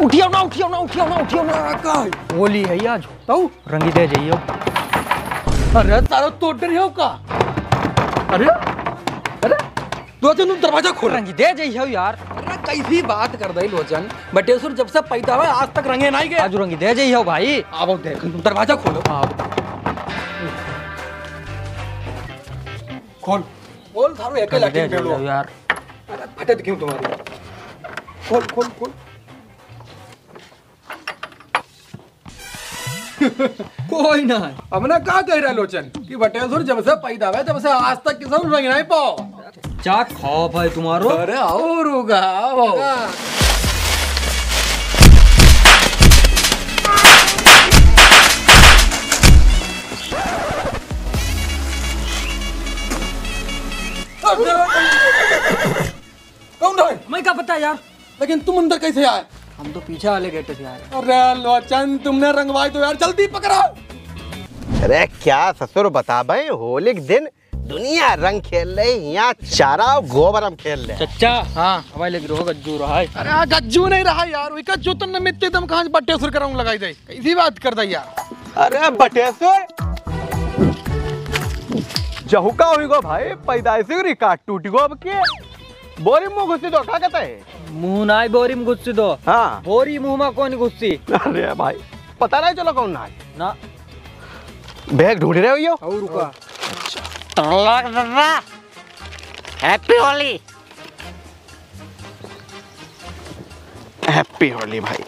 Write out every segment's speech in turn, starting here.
उठियो ना उठियो ना उठियो ना उठियो ना का होली है आज तो रंगी दे जाइयो। अरे तारो तो डर हो का। अरे अरे लोचन तुम दरवाजा खोल रंगी दे जाइयो यार। अरे कैसी बात कर दई लोचन, बटेश्वर जब से पैदा हुआ आज तक रंगे नहीं गए। आज रंगी दे जाइयो भाई। आओ देख तुम दरवाजा खोलो। खोल बोल थारो एक लाठी पे लो यार। अरे फटे दिखूं तुम्हारी। खोल खोल खोल। कोई ना हमने कहा कह रहा लोचन कि बटेश्वर जब से पैदा हुआ तब से आज तक किसी रंग नहीं पाओ। क्या खौफ है तुम्हारो? अरे आओ रुगा आओ। कौन है? मैं क्या पता यार। लेकिन तुम अंदर कैसे आए? हम तो पीछे वाले गेट से आए। अरे लोचन तुमने रंगवाई तो यार जल्दी पकड़ो। अरे क्या ससुर बता भाई, होली के दिन दुनिया रंग खेल रही, यहाँ चारा गोबर हम खेल रहे। चच्चा हाँ हवाई लग रहा गज्जू रहा है। अरे गज्जू नहीं रहा यार, वही गज्जू तो निमित्त तुम कहाँ बटेश्वर कराऊं लगाई दे, कैसी बात कर दी यार। अरे बटेश्वर जहुका हुई गो भाई, पैदाइशी रिकार्ड टूटी गो अब के बोरी मुंह घुसी तो क्या कहता है? मुंह नाई बोरी में घुसी दो। हाँ बोरी मुंह में कौन घुसी? अरे भाई पता नहीं चलो कौन ना ना बैग ढूंढ रहे हो यो। और रुका हैप्पी होली। हैप्पी होली भाई।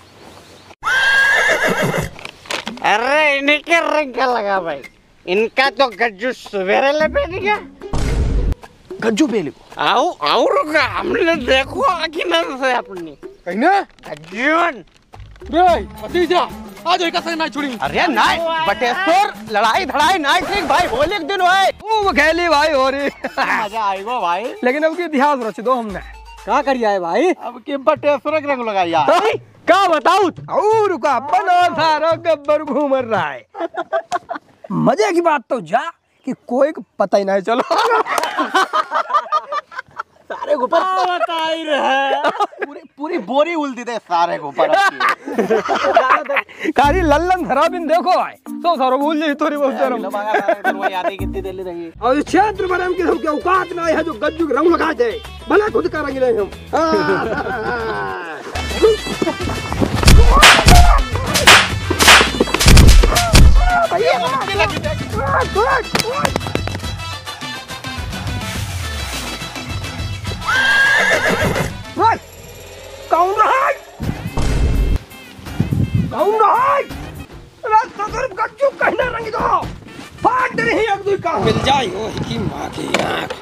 अरे इन्हीं के रंग का लगा भाई, इनका तो गज्जू सवेरे ले पहनेगा। गज्जू बेली आओ आओ रुका, हमने देखो आखिर न से अपनी कहने गज्जून रे अति जा आज एक से ना छुड़ी। अरे नाइ बटेश्वर लड़ाई धड़ाई नाइ ठीक भाई, होली के दिन होए वो खेली भाई हो रही। मजा आएगा भाई। लेकिन अब की इतिहास रच दो हमने क्या करिया है भाई। अब के बटेश्वर के रंग लगाई यार। क्या बताऊं? और रुका बनो सारो गब्बर घूम रहा है। मजे की बात तो जा कि कोई को पता ही नहीं चलो। सारे ऊपर बता ही रहे, पूरी पूरी बोरी उल्टी दे सारे ऊपर। कारी लल्लन धरा बिन देखो आए तो सारो भूल जाई थोड़ी बहुत शर्म। वो यादें कितनी दिल्ली रही। और इस क्षेत्र में हम किस्म के औकात ना है जो गज्जू के रंग लगा दे, भला खुद का रंग नहीं हम। कौन रहा? कौन रहा? रास्ता तरफ गज्जू कहना रंग दो, फाट नहीं अब दूर का मिल जाए ओ की मां की आंख।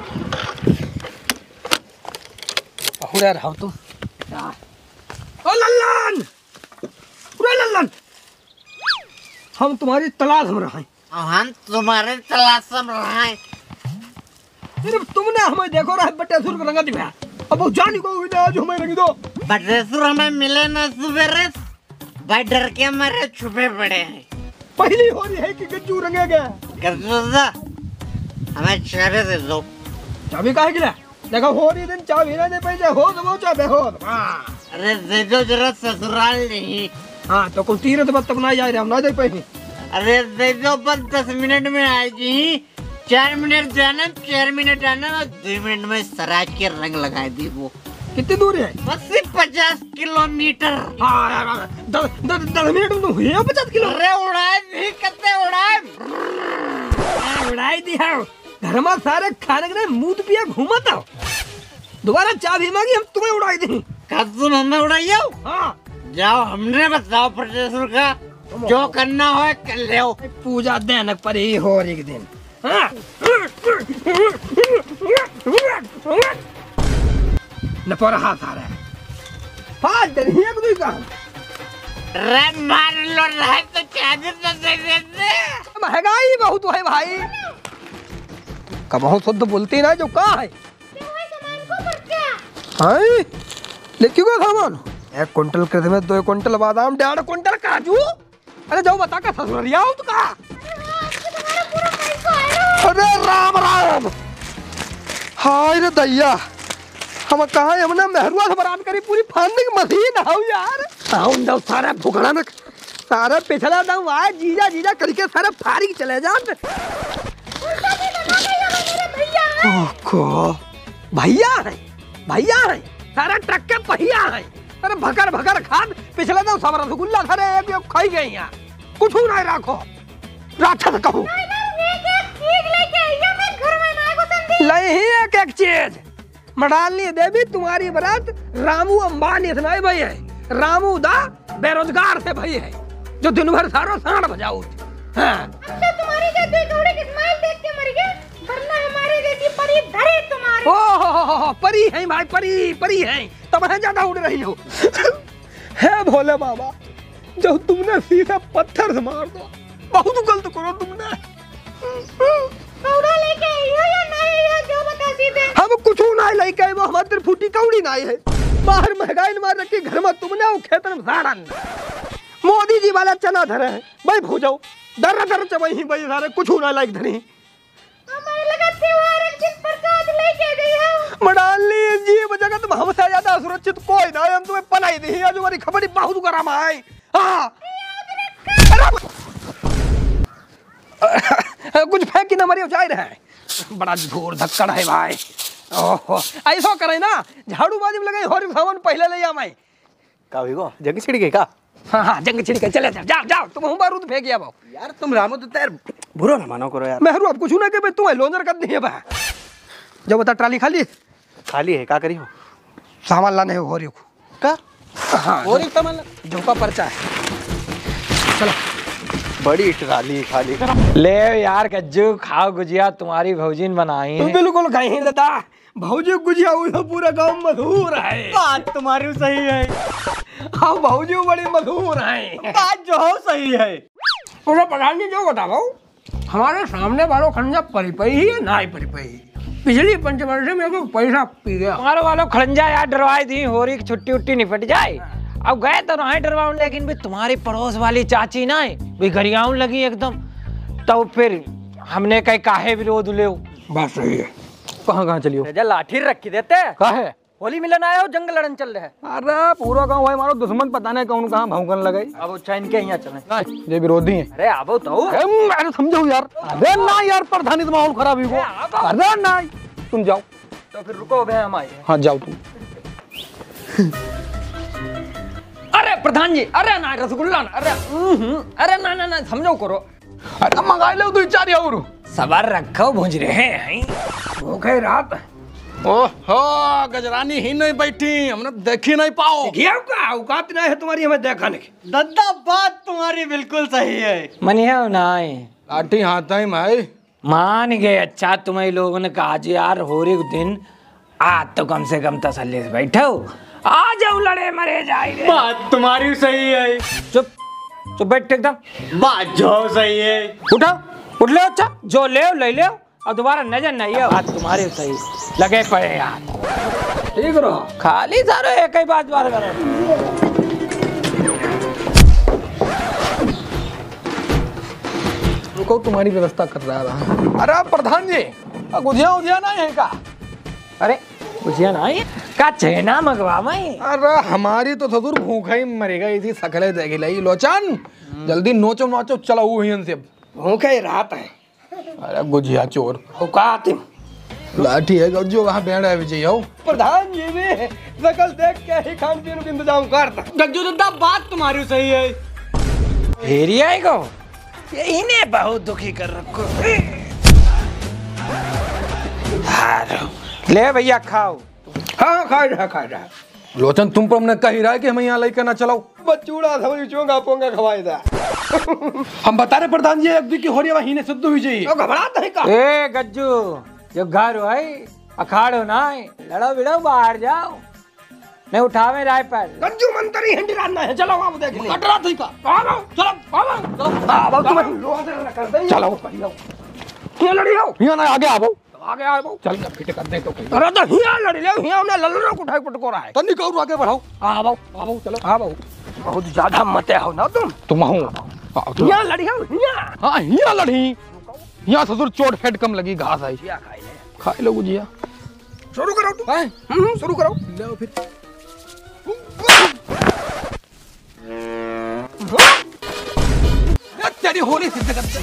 बहुरा रहो तुम। ओ लल्लन, पूरा लल्लन, हम तुम्हारी तलाश में रहे। हम तुम्हारे तलाश में रहे। सिर्फ तुमने हमें देखो रहा बटेश्वर को रंगा दिया। अब जानी को आज हमें रंग दो। बटेश्वर हमें मिले ना सवेरे, भाई डर के हमारे छुपे पड़े हैं। पहली हो रही है कि गज्जू रंगे गया। गज्जू दा हमें चेहरे से दो। चाबी काहे गिरा? देखो हो रही दिन चाबी ना दे पैसे हो तो वो चाबे हो। अरे दे दो जरा, ससुराल नहीं। हाँ तो कुल तीरथ बत तक ना जा रहे हम ना दे पैसे। अरे दे दो पर 10 मिनट में आएगी। 4 मिनट जाना, 4 मिनट आना, 2 मिनट में सराज के रंग लगाए दी। वो कितनी दूर है? बस 50 किलोमीटर। हाँ 10 मिनट में तो हुए 50 किलो। अरे उड़ाए दी, कते उड़ाए उड़ाई दी है। घर में सारे खाने के मुंह पिया घूमता हो, दोबारा चाबी मांगी हम तुम्हें उड़ाई दी। तुम हमें उड़ाइयो? हाँ जाओ हमने बताओ बटेश्वर का जो करना हो कर ले। पूजा देने पर ही हो एक दिन। हाँ? न पर हाथ आ रहा है, फाड़ दे रही है कोई का। रे मार लो रहा तो चाबी तो दे दे। महंगाई बहुत है भाई, कब शुद्ध बोलती ना जो कहा है। हाय लेक्यों का सामान 1 क्विंटल किसमिस, 2 क्विंटल बादाम, 1.5 क्विंटल काजू। अरे जाओ बता का ससुरिया हो तो का। अरे राम राम, हाय रे दैया, हम कहा हमने मेहरुआ से बरात करी, पूरी फाड़ने की मशीन है यार। जाओ सारा भुगड़ा न सारा पिछला दाऊ आए जीजा जीजा करके सारा फारिग चले जाते। भैया है सारा ट्रक के पहिया है। अरे भकर भकर खाद पिछले दाऊ सब रसगुल्ला सारे एक खाई गई यहाँ कुछ नहीं राखो राक्षस कहूँ नहीं एक एक चीज मडालनी देवी तुम्हारी बरात रामू अंबानी से नहीं भाई है। रामू दा बेरोजगार से भाई है जो दिन भर सारो सांड बजाऊ। हाँ। तुम्हारी की स्माइल देख के मर गए वरना हमारे जैसी परी धरे तुम्हारी। ओ परी है भाई परी है तब है ज्यादा उड़ रही हो। है भोले बाबा जो तुमने सीधा पत्थर से मार दो बहुत गलत करो तुमने। कौड़ा लेके आइयो या नहीं आइयो जो बता सीधे। हम कुछ नहीं लेके आए वो हमारी फूटी कौड़ी नहीं है। बाहर महंगाई मार रखी घर में तुमने वो खेत में साड़न मोदी जी वाला चना धरे है भाई भूजाओ दर दर चबही भाई सारे कुछ ना लाइक धरी। हमारे लगा त्योहार एक दिन प्रसाद लेके गई हो। मडाली जीव जगत में हमसे ज्यादा सुरक्षित कोई ना हम तुम्हें पनाई दी आज हमारी खबरी बहुत गरम है। हाँ कुछ फेंक की न मरी जा रहा है बड़ा जोर धक्कड़ है भाई। ओहो ऐसा करे ना झाड़ू बाजी में लगे और सामान पहले ले आ मैं का भी को जंग छिड़ गई का। हाँ जंग छिड़ के चले जाओ जाओ तुम हम बारूद फेंक गया भाव यार तुम रामो तो यार बुरा ना मानो करो यार। मेहरू अब कुछ ना के तुम्हें लोनर कर दी है बा जब बता ट्राली खाली है का करी हो सामान लाने हो रही का। हाँ और एक सामान झोंका पर्चा है चलो बड़ी ट्राली खाली करा ले यार गज्जू खाओ गुजिया तुम्हारी भौजीन बनाई है। बिल्कुल कहीं दादा भौजी गुजिया हुई पूरा गांव मशहूर है। बात तुम्हारी सही है। हाँ भौजी बड़ी मशहूर है। बात जो हो सही है। पूरा प्रधान जी जो बताओ हमारे सामने वालों खंजा परिपई ही है ना परिपई पिछली पंचवर्षी में को पैसा पी गया। तुम्हारे वालों खड़ंजा यार डरवाई दी हो रही छुट्टी उट्टी निपट जाए। अब गए तो नहीं डरवाऊं लेकिन भी तुम्हारी पड़ोस वाली चाची ना भी गरियाऊं लगी एकदम तो फिर हमने कहीं काहे विरोध ले बात सही है। कहाँ चलियो लाठी रखी देते काहे होली मिलन आए हो जंग लड़न चल रहे हैं। अरे पूरा गाँव भाई मारो दुश्मन पता नहीं कौन कहाँ भौंकन लगे। अब अच्छा इनके यहाँ चले ये विरोधी है। अरे अब तो अरे समझो यार अरे ना यार प्रधानी तो माहौल खराब ही हो। अरे ना तुम जाओ तो फिर रुको भैया हम आए। हाँ जाओ तुम। अरे प्रधान जी अरे ना रसगुल्ला ना अरे ना ना ना समझो करो। अरे मंगा लो दो चार और सवार रखो भूंज रहे हैं भूखे रात। ओहो गजरानी ही नहीं बैठी हमने देखी नहीं पाओ। औकात नहीं है तुम्हारी हमें देखने की। दादा बात तुम्हारी बिल्कुल सही है। मनिया नाई लाठी हाथ ही मैं मान गए। अच्छा तुम्हें लोगों ने कहा जी यार होली के दिन आज तो कम से कम तसल्ली से बैठो आ जाओ लड़े मरे जाए। बात तुम्हारी सही है। चुप चुप बैठ एकदम। बात जो सही है। उठो उठ ले अच्छा जो ले ले और दोबारा नजर नहीं है। बात तुम्हारी सही लगे पड़े यार ठीक रहो खाली सारे एक ही बात करो। रुको तुम्हारी व्यवस्था कर रहा है। अरे प्रधान जी गुजिया उजिया नहीं है का। अरे गुजिया नहीं का चेना मंगवा मैं। अरे हमारी तो ससुर भूखा ही मरेगा इसी सकले देगी लाई लोचन जल्दी नोचो नोचो चलो वहीं से भूखे रात है। अरे गुजिया चोर औकात लाठी है गज्जो वहाँ बैठ है विजय हो। प्रधान जी भी सकल देख के ही खान पीने का इंतजाम करता। गज्जू दादा बात तुम्हारी सही है। हेरिया को इन्हें बहुत दुखी कर रखो। ले भैया खाओ। हाँ खा रहा लोचन तुम पर हमने कही रहा है कि हम यहाँ लेकर ना चलाओ। बचूड़ा समझ चोंगा पोंगा खवाए दा। हम बता रहे प्रधान जी अब की हो रही है वहीं ने सिद्ध हुई चाहिए। तो घबराता है का। ए गज्जू जो घर हो अखाड़ो ना लड़ो बिड़ो बाहर जाओ नहीं उठावे राय पर। गज्जू मंत्री हिंडराना है चलो आप देख ले। कटरा थी का आओ चलो आओ तुम लोग कर दे चलो भाई आओ। क्या लड़ी हो यहाँ ना आगे आओ आगे आओ चल जा फिट कर दे तो। अरे तो हिया लड़ी ले हिया हमने लल्लो को उठाई पटको रहा है। तन्नी कौर आगे बढ़ाओ। आओ चलो आओ बहुत ज्यादा मते हो ना तुम हूँ हिया लड़ी हो हिया। हाँ यहाँ लड़ी यहाँ ससुर चोट फेट कम लगी घास आई खा लो गुजिया। शुरू करो तुम शुरू करो ले फिर तेरी होली सिद्ध करते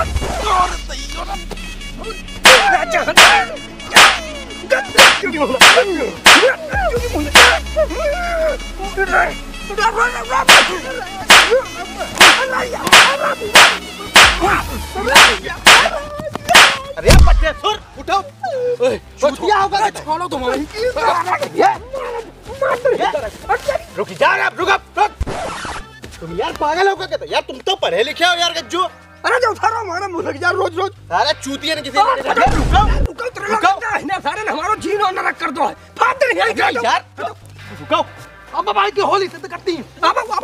अरे बच्चे सुर उठो, चूतिया होगा छोड़ो तुम्हारी। रुक जा रे, रुक। तुम यार पागल हो क्या? यार तुम तो पढ़े लिखे हो यार गज्जू। अरे जो उठा रहा हमारा मुंह लग जा रोज। अरे चूतिया ने किसी रुको सारे ने हमारा जीनो नरक कर दो। फादर यार रुको। अब भाई की होली सिद्ध करती है।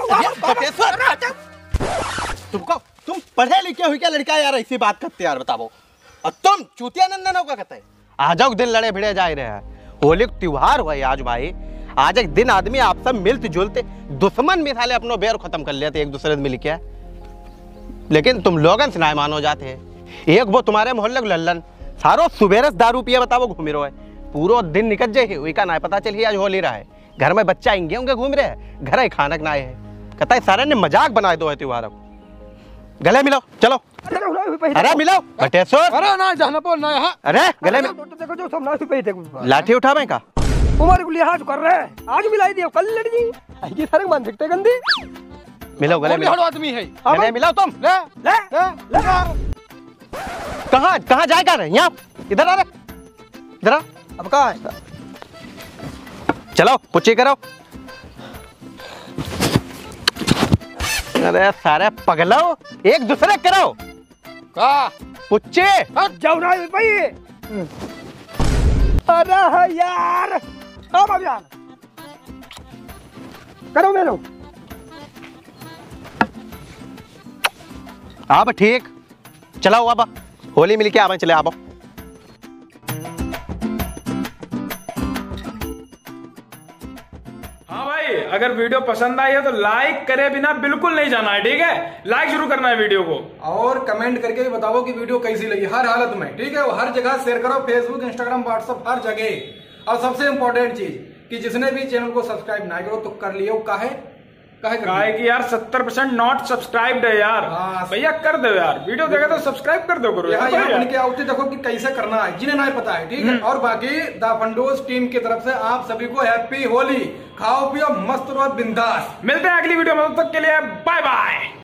तुम पढ़े लिखे हो क्या लड़का यार? ऐसी बात करते यार, बताओ। और तुम चूतिया नंदन हो क्या कहते हैं? आ जाओ, दिन लड़े भिड़े जा रहे हैं। होली का त्योहार हुआ आज भाई। आज एक दिन आदमी आप सब मिलते जुलते दुश्मन मिसाले अपनो बेर खत्म कर लेते एक दूसरे से मिल के, लेकिन तुम लोगन से ना मानो जाते हैं। एक वो तुम्हारे मोहल्ले लल्लन सारो सुबेरस दारू पिए बताओ घूम रहे है, पूरा दिन निकल जाए वही का ना पता चलिए आज होली रहा है। घर में बच्चा आएंगे होंगे घूम रहे हैं, घर खाना ना आए है। कहता है सारे ने मजाक बनाए दो है त्योहार। गले मिलो चलो। अरे मिलो बटेश्वर। अरे ना जाना पो ना यहाँ। अरे गले में देखो जो सब ना पे देखो लाठी उठावे का उमर को लिहाज कर रहे हैं। आज मिलाई दियो कल लड़ जी ये सारे मान सकते गंदी। मिलो गले में आदमी है। गले मिलो तुम। ले ले ले कहाँ जाएगा रे? यहाँ इधर आ रे, इधर आ। अब कहाँ है? चलो पुच्ची करो। अरे सारे पगलो एक दूसरे करो का पुच्ची। जाओ ना भाई। अरे यार अब यार करो मेलो। अब ठीक चलाओ, अब होली मिल के आवे चले अब। हाँ भाई, अगर वीडियो पसंद आई है तो लाइक करे बिना बिल्कुल नहीं जाना है, ठीक है? लाइक जरूर करना है वीडियो को, और कमेंट करके भी बताओ कि वीडियो कैसी लगी हर हालत में, ठीक है? वो हर जगह शेयर करो, फेसबुक, इंस्टाग्राम, व्हाट्सएप, हर जगह। और सबसे इंपॉर्टेंट चीज कि जिसने भी चैनल को सब्सक्राइब ना करो तो कर लियो। काहे कि यार 70% नॉट सब्सक्राइब्ड है यार। हाँ। भैया कर दो यार, वीडियो देखे तो सब्सक्राइब कर दो करो यहाँ उनके आउटे देखो कि कैसे करना है, जिन्हें नहीं पता है, ठीक है? और बाकी द फंडोज टीम की तरफ से आप सभी को हैप्पी होली। खाओ पियो मस्त रहो बिंदास। मिलते हैं अगली वीडियो में, तब तक के लिए बाय बाय।